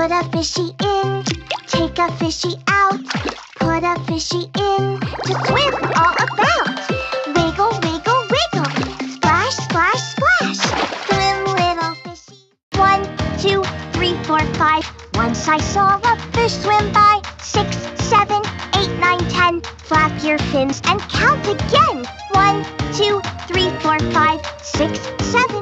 Put a fishy in, take a fishy out. Put a fishy in to swim all about. Wiggle, wiggle, wiggle, splash, splash, splash. Swim, little fishy. 1, 2, 3, 4, 5. Once I saw a fish swim by. 6, 7, 8, 9, 10. Flap your fins and count again. 1, 2, 3, 4, 5, 6, 7,